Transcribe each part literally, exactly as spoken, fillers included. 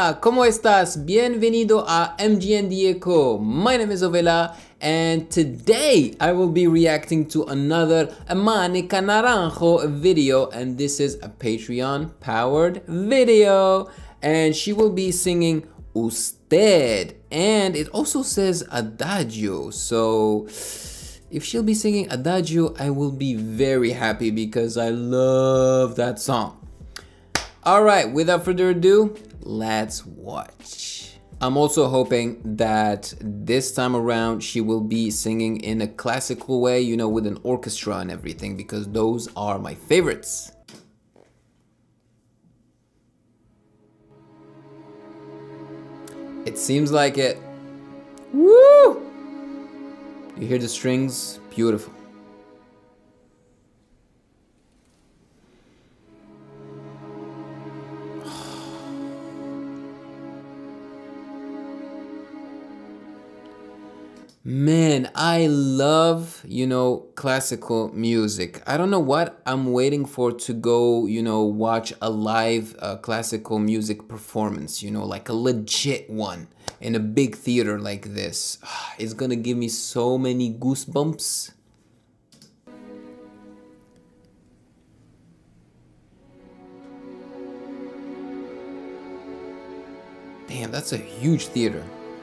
Hola, ¿cómo estás? Bienvenido a M G N Echo. My name is Ovela, and today I will be reacting to another Manica Naranjo video, and this is a Patreon powered video, and she will be singing Usted, and it also says Adagio, so if she'll be singing Adagio, I will be very happy because I love that song. Alright, without further ado, let's watch. I'm also hoping that this time around she will be singing in a classical way, you know, with an orchestra and everything, because those are my favorites. It seems like it. Woo! You hear the strings? Beautiful. Man, I love, you know, classical music. I don't know what I'm waiting for to go, you know, watch a live uh, classical music performance, you know, like a legit one in a big theater like this. It's gonna give me so many goosebumps. Damn, that's a huge theater.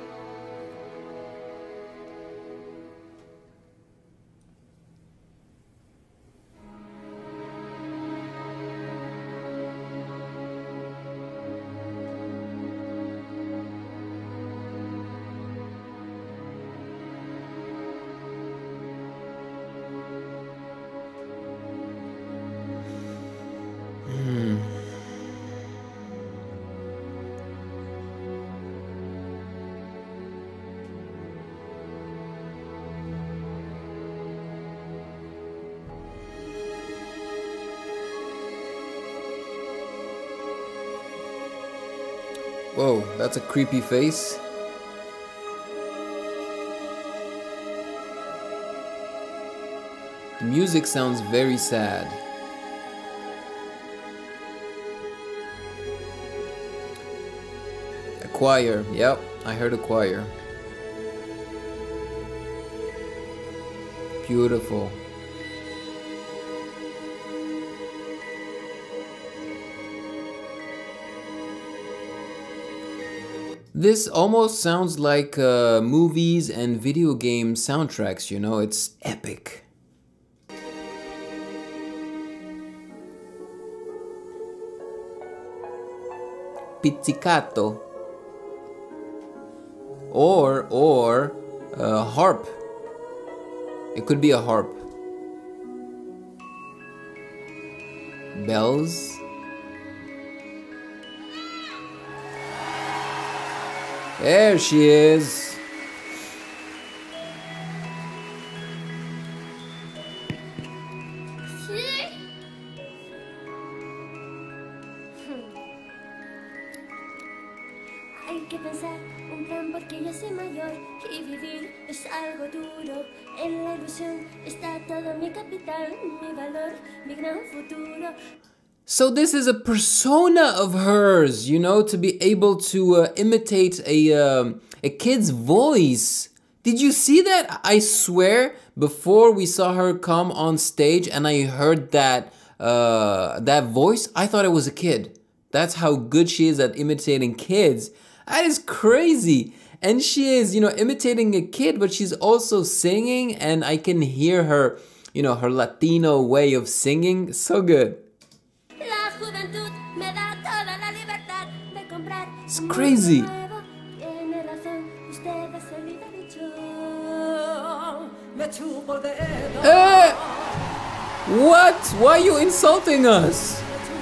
Whoa, that's a creepy face. The music sounds very sad. A choir, yep, I heard a choir. Beautiful. This almost sounds like uh, movies and video game soundtracks, you know, it's epic. Pizzicato. Or, or, uh, harp. It could be a harp. Bells. There she is. Hay que pensar un plan porque ya soy mayor y vivir es algo duro. En la ilusión está todo mi capital, mi valor, mi gran futuro. So this is a persona of hers, you know, to be able to uh, imitate a, um, a kid's voice. Did you see that? I swear, before we saw her come on stage and I heard that, uh, that voice, I thought it was a kid. That's how good she is at imitating kids. That is crazy. And she is, you know, imitating a kid, but she's also singing, and I can hear her, you know, her Latino way of singing. So good. It's crazy. Eh, what? Why are you insulting us?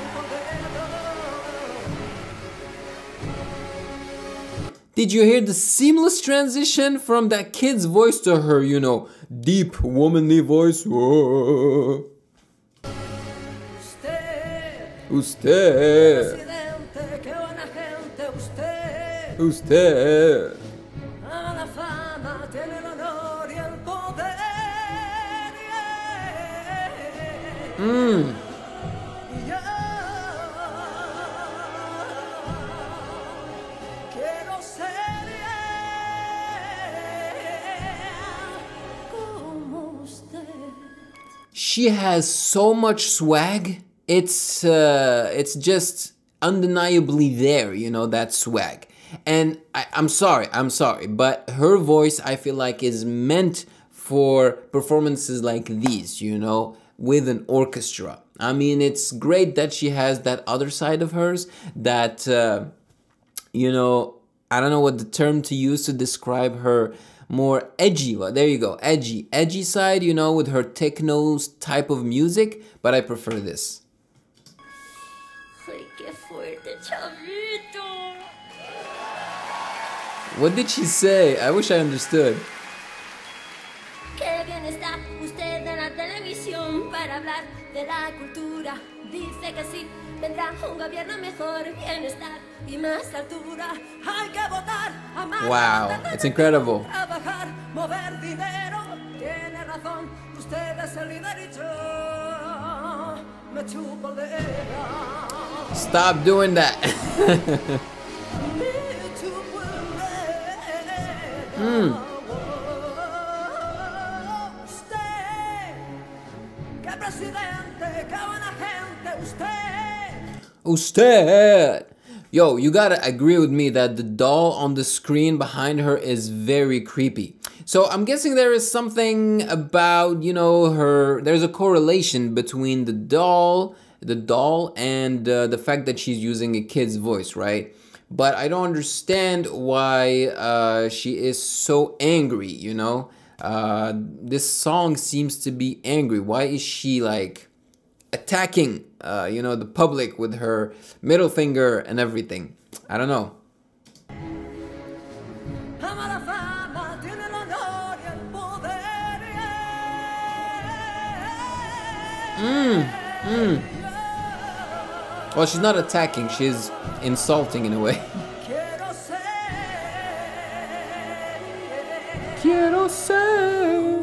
Did you hear the seamless transition from that kid's voice to her, you know, deep womanly voice? Whoa. Usted. Usted. Mm. she has so much swag. It's uh, it's just undeniably there, you know, that swag. And I, I'm sorry, I'm sorry, but her voice, I feel like, is meant for performances like these, you know, with an orchestra. I mean, it's great that she has that other side of hers, that, uh, you know, I don't know what the term to use to describe her more edgy, well, there you go, edgy, edgy side, you know, with her techno type of music, but I prefer this. Ay, qué fuerte, chavito. What did she say? I wish I understood. Qué bien está usted en la televisión para hablar de la cultura. Dice que sí, vendrá un gobierno mejor, bienestar y más altura. Hay que votar a más. Wow, it's incredible. Trabajar, mover dinero. Tiene razón, usted es el líder y yo me chupo el dedo. Stop doing that. mm. Usted. Yo, you gotta agree with me that the doll on the screen behind her is very creepy. So I'm guessing there is something about, you know, her, there's a correlation between the doll, the doll and uh, the fact that she's using a kid's voice, right? But I don't understand why uh, she is so angry, you know? Uh, this song seems to be angry. Why is she like attacking, uh, you know, the public with her middle finger and everything? I don't know. Mm, mm. Well, she's not attacking, she's insulting in a way. Quiero ser.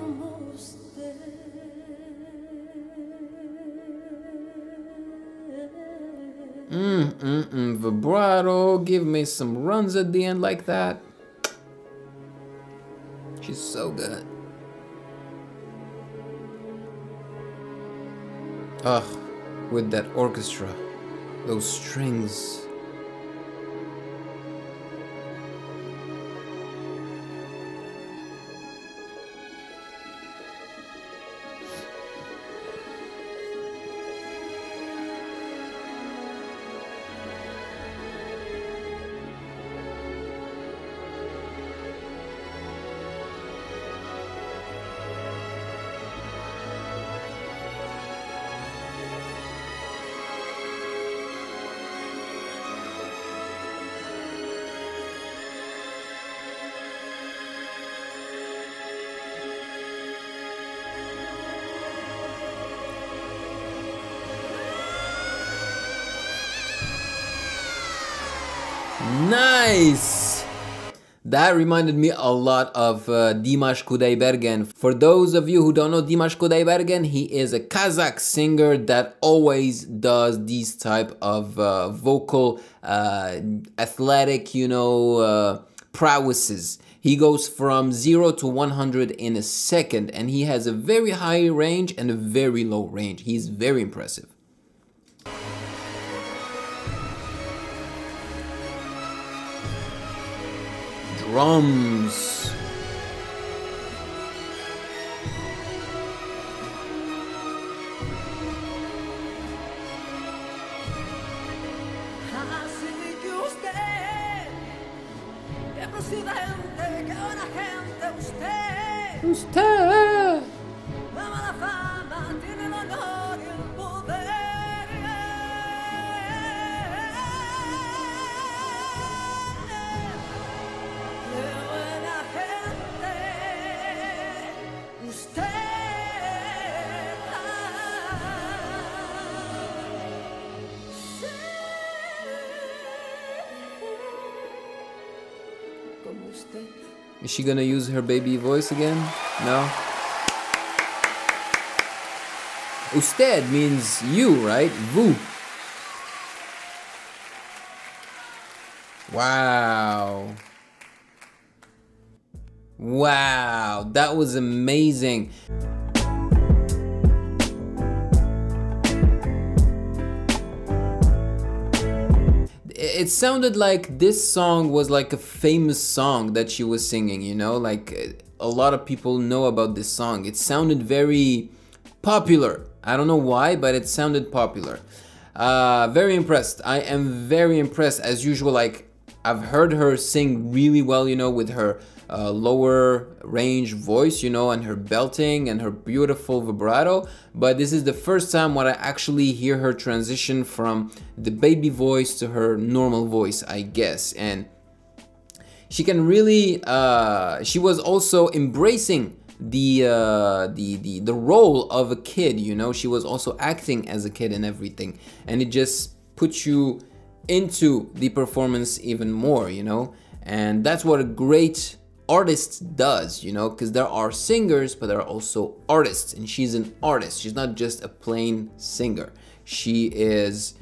Mm, mm, mm, vibrato, give me some runs at the end like that. She's so good. Ugh, with that orchestra, those strings. Nice! That reminded me a lot of uh, Dimash Kudaibergen. For those of you who don't know Dimash Kudaibergen, he is a Kazakh singer that always does these type of uh, vocal, uh, athletic, you know, uh, prowesses. He goes from zero to one hundred in a second, and he has a very high range and a very low range. He's very impressive. Drums. Usted. Is she gonna use her baby voice again? No? Usted means you, right? Vous. Wow. Wow, that was amazing. it sounded like this song was like a famous song that she was singing, you know, like a lot of people know about this song. It sounded very popular. I don't know why, but it sounded popular. Uh, very impressed. I am very impressed as usual. Like, I've heard her sing really well, you know, with her uh, lower range voice, you know, and her belting and her beautiful vibrato. But this is the first time when I actually hear her transition from the baby voice to her normal voice, I guess. And she can really, uh, she was also embracing the, uh, the, the, the role of a kid, you know. She was also acting as a kid and everything. And it just puts you into the performance even more, you know. And that's what a great artist does, you know, because there are singers, but there are also artists, and she's an artist. She's not just a plain singer. She is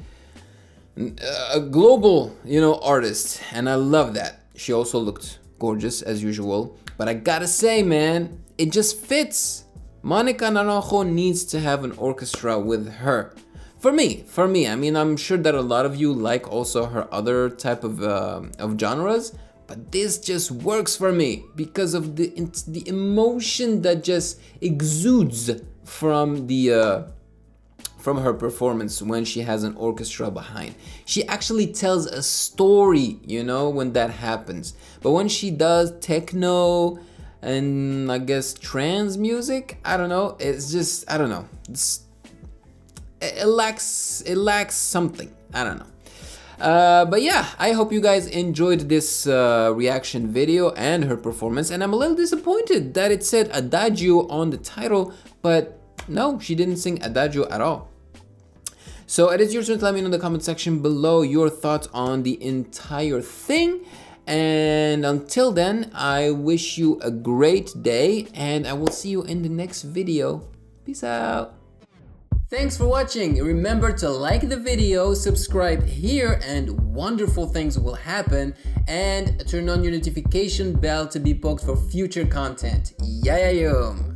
a global, you know, artist, and I love that. She also looked gorgeous as usual, but I gotta say, man, it just fits. Monica Naranjo needs to have an orchestra with her. For me, for me, I mean, I'm sure that a lot of you like also her other type of uh, of genres, but this just works for me because of the the emotion that just exudes from the uh, from her performance when she has an orchestra behind. She actually tells a story, you know, when that happens. But when she does techno and I guess trance music, I don't know, it's just, I don't know, it's, it lacks, it lacks something, I don't know. Uh, but yeah, I hope you guys enjoyed this uh, reaction video and her performance, and I'm a little disappointed that it said Adagio on the title, but no, she didn't sing Adagio at all. So it is your turn to let me know in the comment section below your thoughts on the entire thing. And until then, I wish you a great day, and I will see you in the next video. Peace out. Thanks for watching. Remember to like the video, subscribe here, and wonderful things will happen. And turn on your notification bell to be poked for future content. Yayayum!